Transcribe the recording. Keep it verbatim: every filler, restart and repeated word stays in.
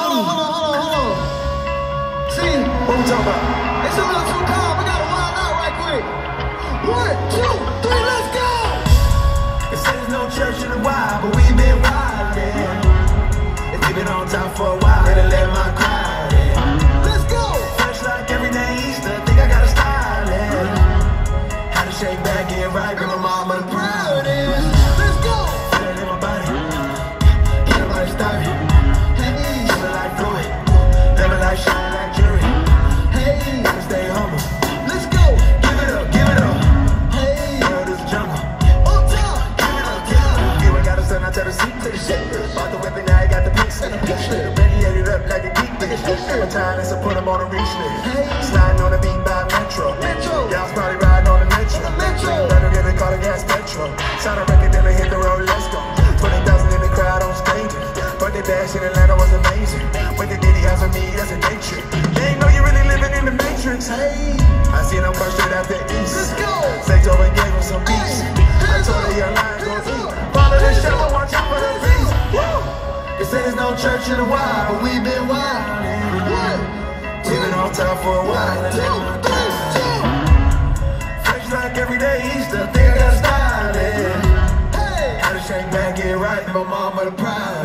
hold on, hold on, hold on, hold on. See, what we talking about? It's a little too calm. We gotta wild out right quick. One, two, three, let's go. It says no church in a while, but we've been wildin'. If you've been on top for a while, better let my crowd in. Let's go. Fresh like every day Easter, think I got a style in. How to shake back, get right, bring my mama proud in. Let's go. Feel it in my body, get my start. Hey, never like fluid, never like shine like jury. Hey, gotta stay humble. Let's go. Give it up, give it up. Hey, world is a jungle. on top. Give it up, give it up. You ain't got a son, I tell the seat to the shit. Bought the weapon, now I got the piece. Ready it up like a geek bitch. Every time it's a put them on a reach list. Sliding on the beat by Metro. Metro. Y'all's probably riding on the Metro. Metro. Better get a car to gas Metro. Sign a record, then they hit the road, let's go. twenty thousand in the crowd on stage. But the dash in Atlanta was amazing. With the Diddy house on me, that's a day trip. They ain't know you really living in the Matrix. Hey, I seen them first straight out the east. Let's go. Sex over gave them some beats. I told her your line gon' eat. Follow the show, watch out for the beats. Woo! It says no church in a while, but we been wildin'. One, We been on top for a while. two, three, two. Fresh like every day Easter, think I got style in. Hey, How to shake back, get right, my mama the pride.